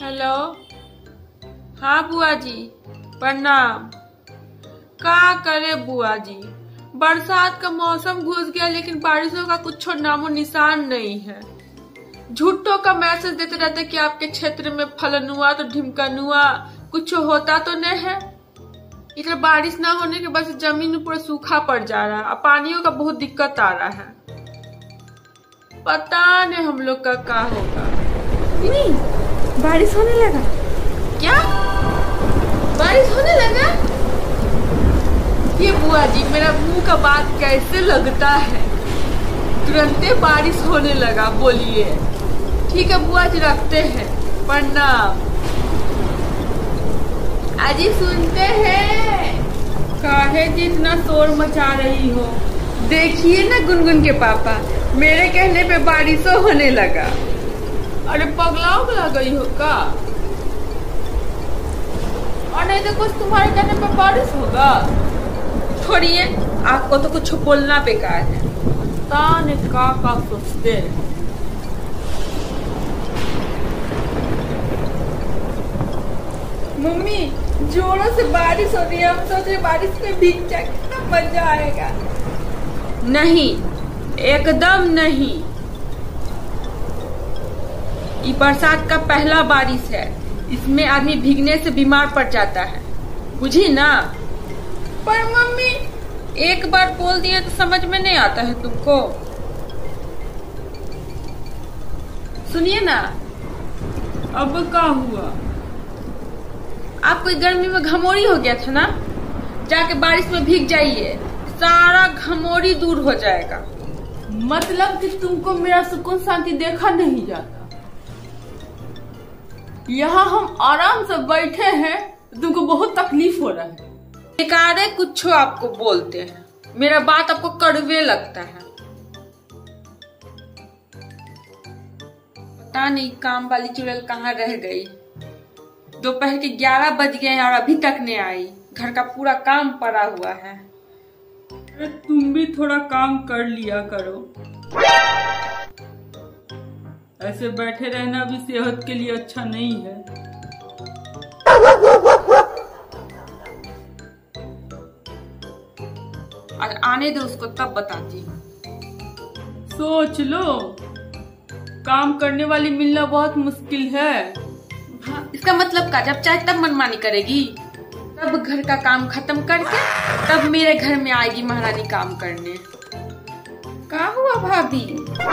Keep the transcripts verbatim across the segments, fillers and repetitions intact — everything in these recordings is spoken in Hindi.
हेलो। हाँ बुआ जी प्रणाम। का करे बुआ जी, बरसात का मौसम घुस गया लेकिन बारिशों का कुछ नामो निशान नहीं है। झूठों का मैसेज देते रहते कि आपके क्षेत्र में फलनुआ तो ढिमकनुआ, कुछ होता तो नहीं है। इधर बारिश ना होने के वजह से जमीन पूरा सूखा पड़ जा रहा है और पानियों का बहुत दिक्कत आ रहा है। पता नहीं हम लोग का क्या होगा। बारिश होने लगा। क्या बारिश होने लगा? ये बुआ जी मेरा मुंह का बात कैसे लगता है, तुरंते बारिश होने लगा। बोलिए ठीक है बुआ जी, रखते हैं, प्रणाम। अजी सुनते हैं? काहे जी इतना शोर मचा रही हो? देखिए ना गुनगुन के पापा, मेरे कहने पे बारिशों होने लगा। अरे पगला उगला गई हो का? और नहीं तो कुछ तुम्हारे कहने पे बारिश होगा। छोड़िए, आपको तो कुछ बोलना बेकार है। ताने का का सोचते हैं। मम्मी जोरों से बारिश हो रही है, हम सोच रहे बारिश में भीग जाए, कितना मजा आएगा। नहीं, एकदम नहीं। ये बरसात का पहला बारिश है, इसमें आदमी भीगने से बीमार पड़ जाता है, बुझी ना। पर मम्मी एक बार बोल दिए तो समझ में नहीं आता है तुमको। सुनिए ना, अब क्या हुआ? आपको गर्मी में घमौरी हो गया था ना, जाके बारिश में भीग जाइए, सारा घमौरी दूर हो जाएगा। मतलब कि तुमको मेरा सुकून शांति देखा नहीं जाता। यहाँ हम आराम से बैठे हैं, तुमको बहुत तकलीफ हो रहा है। बेकारे कुछ आपको बोलते हैं, मेरा बात आपको कड़वे लगता है। पता नहीं काम वाली चुड़ैल कहाँ रह गई। दोपहर के ग्यारह बज गए और अभी तक नहीं आई। घर का पूरा काम पड़ा हुआ है। अरे तुम भी थोड़ा काम कर लिया करो, ऐसे बैठे रहना भी सेहत के लिए अच्छा नहीं है। आज आने दो उसको, तब बताती हूँ। सोच लो, काम करने वाली मिलना बहुत मुश्किल है। हाँ, इसका मतलब क्या? जब चाहे तब मनमानी करेगी, तब घर का काम खत्म करके तब मेरे घर में आएगी महारानी काम करने। क्या हुआ भाभी?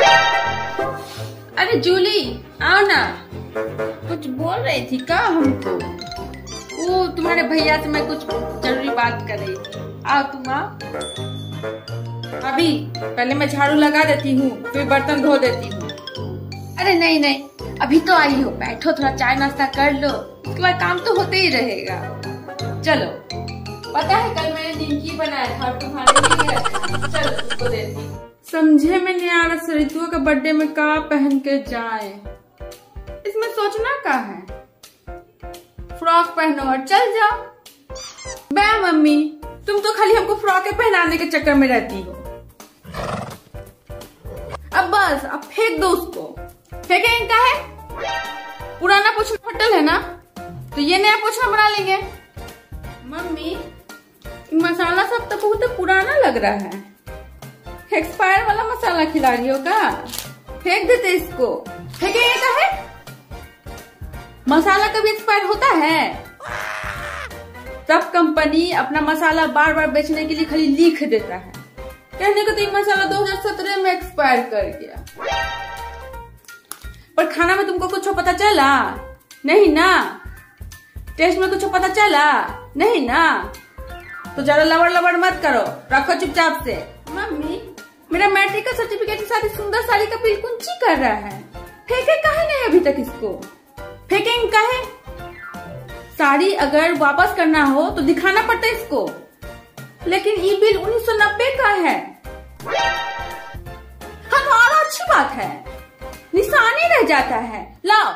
अरे जूली आओ ना, कुछ बोल रही थी का हमको? वो तुम्हारे भैया से मैं कुछ जरूरी बात कर रही थी। आओ तुम आओ। अभी पहले मैं झाड़ू लगा देती हूँ, फिर बर्तन धो देती हूँ। अरे नहीं नहीं, अभी तो आई हो, बैठो थोड़ा चाय नाश्ता कर लो, उसके बाद काम तो होते ही रहेगा। चलो, पता है कल मैंने निमकी बनाया था और तुम्हारे लिए रखा। चलो उसको देती हूँ। समझे में नहीं आ रहा सरितुआ का बर्थडे में का पहन के जाए। इसमें सोचना का है, फ्रॉक पहनो और चल जाओ। बे मम्मी, तुम तो खाली हमको फ्रॉक पहनाने के चक्कर में रहती हो। अब बस, अब फेंक दो उसको। फेंकेंगे का है? पुराना पोछना फटल है ना, तो ये नया पोछना बना लेंगे। मम्मी मसाला सब तो बहुत पुराना लग रहा है, एक्सपायर वाला मसाला खिला रही हो का? फेंक देते इसको। फेंकेंगे का है? मसाला कभी एक्सपायर होता है? सब कंपनी अपना मसाला बार बार बेचने के लिए खाली लिख देता है। कहने को तो ये मसाला दो हज़ार सत्रह में एक्सपायर कर गया। पर खाना में तुमको कुछ पता चला? नहीं ना। टेस्ट में कुछ पता चला? नहीं ना। तो ज्यादा लबड़ लबड़ मत करो, रखो चुपचाप से। मम्मी मेरा मैट्रिक का सर्टिफिकेट के साथ सुंदर साड़ी का बिल कुंची कर रहा है, फेंके काहे नहीं अभी तक इसको? फेंकेंगे काहे? साड़ी अगर वापस करना हो तो दिखाना पड़ता है इसको, लेकिन ये बिल उन्नीस सौ नब्बे का है। हाँ तो और अच्छी बात है, निशानी रह जाता है। लाओ,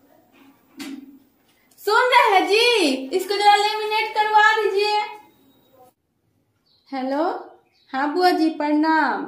सुन रहे हैं जी, इसको जरा लेमिनेट करवा दीजिए। हेलो, हाँ बुआ जी प्रणाम।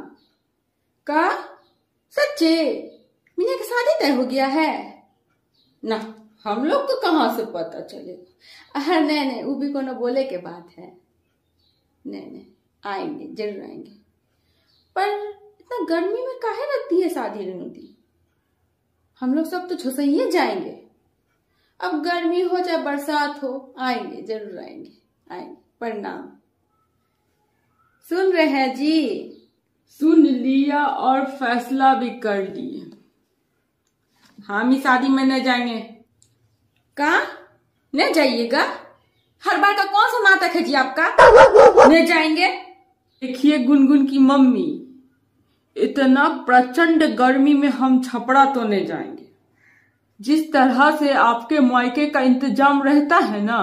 का सच्चे मीना की शादी तय हो गया है ना? हम लोग को कहाँ से पता चलेगा? हाँ नहीं नहीं, वो भी कोनो बोले के बात है। नहीं नहीं, आएंगे जरूर आएंगे। पर इतना गर्मी में काहे रखती है शादी रेणुदी? हम लोग सब तो झुसैये जाएंगे। अब गर्मी हो चाहे बरसात हो, आएंगे जरूर आएंगे आएंगे। प्रणाम। सुन रहे हैं जी? सुन लिया और फैसला भी कर लिए। हम ही शादी में न जाएंगे। कहाँ न जाइएगा? हर बार का कौन सा नाटक है जी आपका? न जाएंगे? देखिए गुनगुन की मम्मी, इतना प्रचंड गर्मी में हम छपड़ा तो नहीं जाएंगे। जिस तरह से आपके मायके का इंतजाम रहता है ना,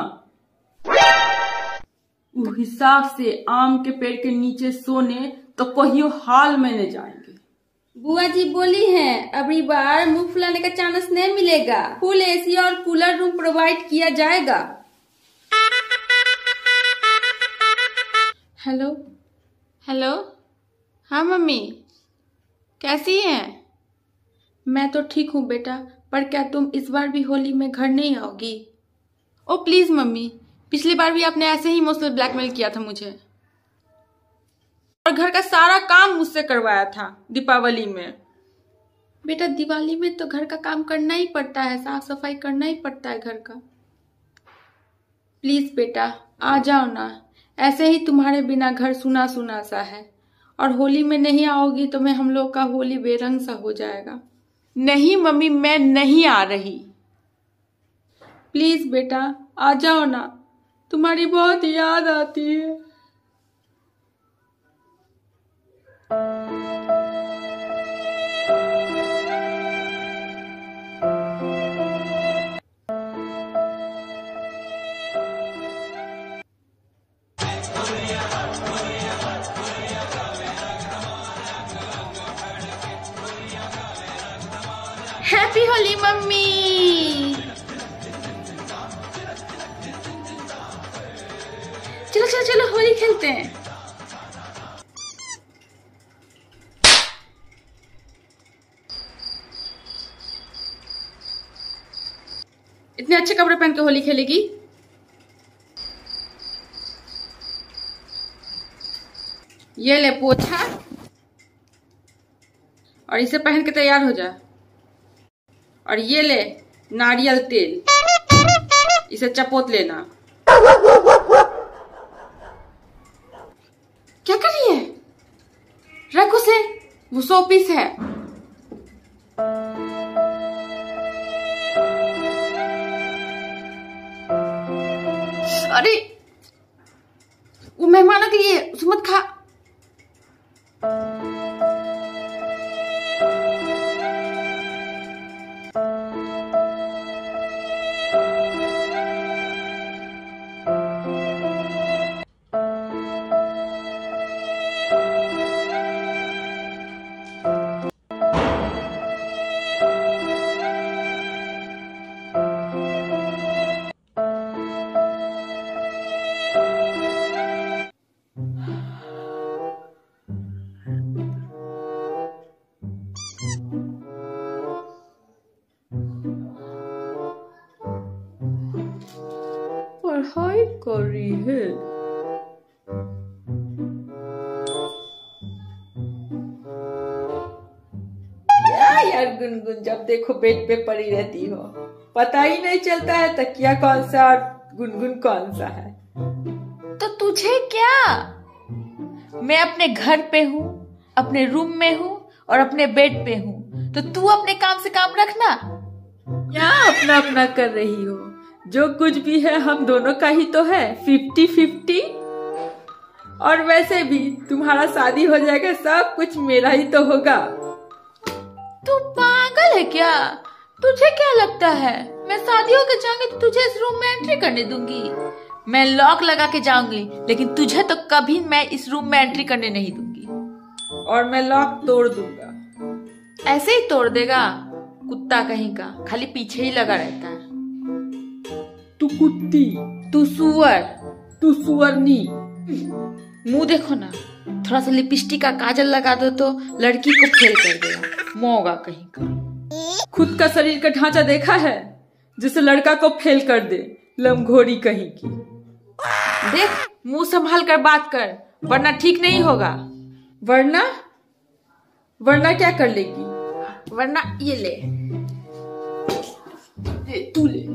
उस हिसाब से आम के पेड़ के नीचे सोने तो कहियो हाल में नहीं जाएंगे। बुआ जी बोली हैं अबरी बार मुंह फुलाने का चांस नहीं मिलेगा। फुल एसी और कूलर रूम प्रोवाइड किया जाएगा। हेलो हेलो, हाँ मम्मी कैसी हैं? मैं तो ठीक हूँ बेटा, पर क्या तुम इस बार भी होली में घर नहीं आओगी? ओ प्लीज मम्मी, पिछली बार भी आपने ऐसे ही इमोशनल ब्लैकमेल किया था मुझे, और घर का सारा काम मुझसे करवाया था दीपावली में। बेटा दिवाली में तो घर का काम करना ही पड़ता है, साफ सफाई करना ही पड़ता है घर का। प्लीज बेटा आ जाओ ना, ऐसे ही तुम्हारे बिना घर सुना सुना सा है, और होली में नहीं आओगी तो मैं हम लोग का होली बेरंग सा हो जाएगा। नहीं मम्मी, मैं नहीं आ रही। प्लीज बेटा आ जाओ ना, तुम्हारी बहुत याद आती है। Happy Holi mummy. चलो चलो चलो होली खेलते हैं। इतने अच्छे कपड़े पहन के होली खेलेगी? ये ले पोछा, और इसे पहन के तैयार हो जा। और ये ले नारियल तेल, इसे चपोत लेना। क्या कर रही है? रख उसे, वो सौ पीस है। अरे वो मेहमानों के लिए, उसे मत खा। पढ़ाई कर रही है। क्या यार गुनगुन, जब देखो बेड पे पड़ी रहती हो, पता ही नहीं चलता है तकिया कौन सा और गुनगुन कौन सा है। तो तुझे क्या? मैं अपने घर पे हूँ, अपने रूम में हूँ और अपने बेड पे हूँ, तो तू अपने काम से काम रखना। क्या अपना अपना कर रही हो? जो कुछ भी है हम दोनों का ही तो है, फिफ्टी फिफ्टी। और वैसे भी तुम्हारा शादी हो जाएगा, सब कुछ मेरा ही तो होगा। तू पागल है क्या? तुझे क्या लगता है मैं शादी होकर जाऊंगी तो तुझे इस रूम में एंट्री करने दूंगी? मैं लॉक लगा के जाऊंगी, लेकिन तुझे तो कभी मैं इस रूम में एंट्री करने नहीं दूंगी। और मैं लॉक तोड़ दूंगा। ऐसे ही तोड़ देगा? कुत्ता कहीं का, खाली पीछे ही लगा रहता है। तू कुत्ती, तू सुअर, तू सुअरनी। मुंह देखो ना, थोड़ा सा लिपस्टिक का काजल लगा दो तो लड़की को फेल कर देगा, मौगा कहीं का। खुद का शरीर का ढांचा देखा है? जिससे लड़का को फेल कर दे, लमघोरी कहीं की। देख, मुंह संभाल कर बात कर, वरना ठीक नहीं होगा। वरना वरना क्या कर लेगी? वरना ये ले, ए, तू ले।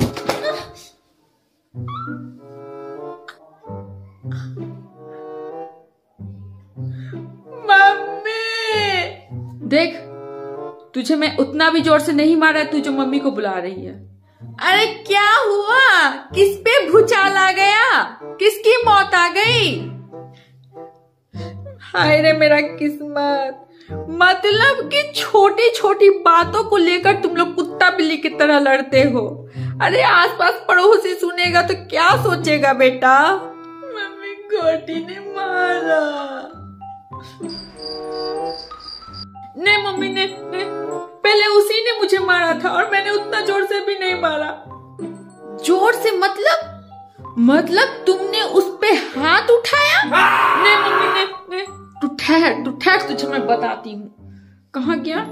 मम्मी देख, तुझे मैं उतना भी जोर से नहीं मारा, तू जो मम्मी को बुला रही है। अरे क्या हुआ? किस पे भूचाल आ गया? किसकी मौत आ गई? हाय रे मेरा किस्मत। मतलब कि छोटी छोटी बातों को लेकर तुम लोग कुत्ता बिल्ली की तरह लड़ते हो। अरे आसपास पड़ोसी सुनेगा तो क्या सोचेगा बेटा? मम्मी गोटी ने मारा। नहीं मम्मी ने, ने पहले उसी ने मुझे मारा था और मैंने उतना जोर से भी नहीं मारा। जोर से मतलब? मतलब तुमने उस पे हाथ उठाया? नहीं मम्मी ने, ने तू ठहर, तू ठहर, तुझे मैं बताती हूँ। कहाँ गया?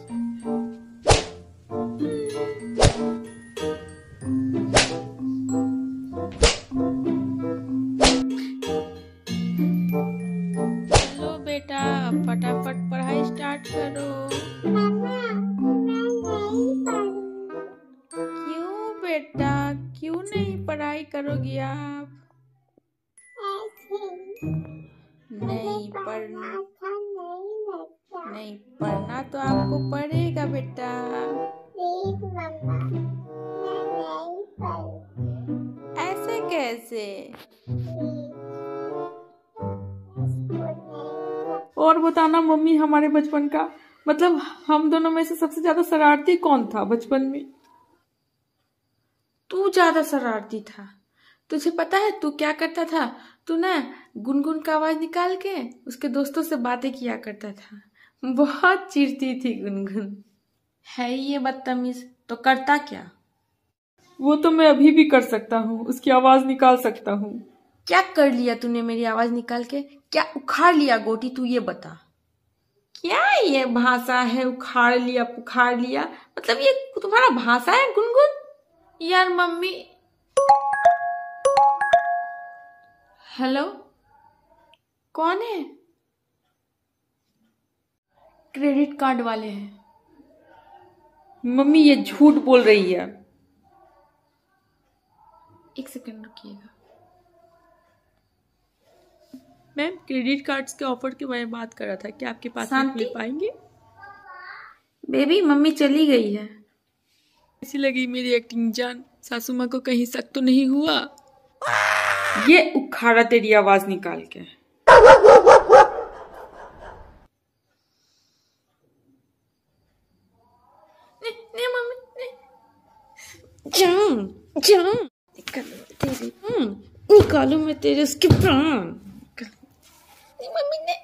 चलो बेटा, फटाफट पढ़ाई स्टार्ट करो। क्यों बेटा, क्यों नहीं पढ़ाई करोगी आप? नहीं पढ़ना, नहीं पढ़ना तो आपको पड़ेगा बेटा। ऐसे कैसे? और बताना मम्मी, हमारे बचपन का, मतलब हम दोनों में से सबसे ज्यादा शरारती कौन था बचपन में? तू ज्यादा शरारती था। तुझे पता है तू क्या करता था? तू ना गुनगुन का आवाज निकाल के उसके दोस्तों से बातें किया करता था। बहुत चिढ़ती थी गुनगुन। है ये बदतमीज, तो करता क्या? वो तो मैं अभी भी कर सकता हूँ, उसकी आवाज निकाल सकता हूँ। क्या कर लिया तूने मेरी आवाज निकाल के? क्या उखाड़ लिया गोटी? तू ये बता, क्या ये भाषा है? उखाड़ लिया, पुखाड़ लिया, मतलब ये तुम्हारा भाषा है गुनगुन? यार मम्मी। हेलो, कौन है? क्रेडिट कार्ड वाले हैं। मम्मी ये झूठ बोल रही है। एक सेकंड रुकिएगा। मैम, क्रेडिट कार्ड्स के ऑफर के बारे में बात कर रहा था, क्या आपके पास मिल पाएंगे? बेबी, मम्मी चली गई है। ऐसी लगी मेरी एक्टिंग जान? सासू माँ को कहीं शक तो नहीं हुआ? ये उखाड़ा तेरी आवाज निकाल के। नहीं, नहीं मम्मी, नहीं। जान, जान निकालो तेरे, हम्म निकालो मैं तेरे उसके प्राण। नहीं मम्मी ने।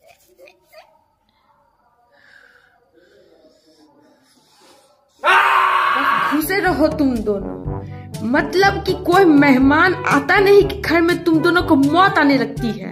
घुसे रहो तुम दोनों। मतलब कि कोई मेहमान आता नहीं कि घर में तुम दोनों को मौत आने लगती है।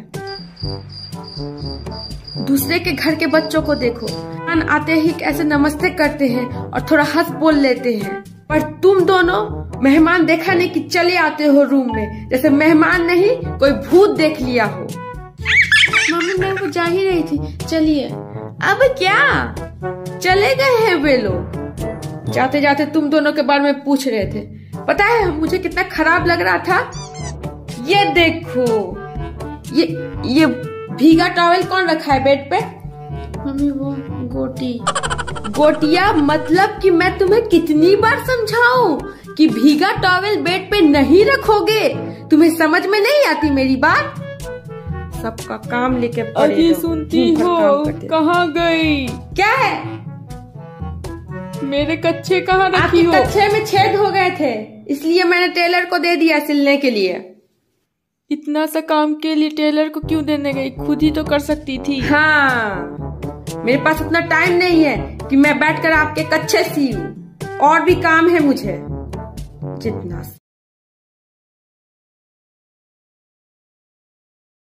दूसरे के घर के बच्चों को देखो, मेहमान आते ही कैसे नमस्ते करते हैं और थोड़ा हंस बोल लेते हैं, पर तुम दोनों मेहमान देखा नहीं कि चले आते हो रूम में, जैसे मेहमान नहीं कोई भूत देख लिया हो। मम्मी मैं वो जा ही रही थी, चलिए। अब क्या चले गए हैं वे लोग? जाते जाते तुम दोनों के बारे में पूछ रहे थे। पता है मुझे कितना खराब लग रहा था? ये देखो, ये ये भीगा टॉवेल कौन रखा है बेड पे? मम्मी वो गोटी। गोटिया मतलब कि मैं तुम्हें कितनी बार समझाऊं कि भीगा टॉवेल बेड पे नहीं रखोगे? तुम्हें समझ में नहीं आती मेरी बात? सबका काम लेके पड़े। अजी सुनती हो, कहाँ गई? क्या है? मेरे कच्छे कहाँ रखी हो? कच्छे में छेद हो गए थे, इसलिए मैंने टेलर को दे दिया सिलने के लिए। इतना सा काम के लिए टेलर को क्यों देने गई? खुद ही तो कर सकती थी। हाँ, मेरे पास उतना टाइम नहीं है कि मैं बैठकर आपके कच्छे सीऊं, और भी काम है मुझे। जितना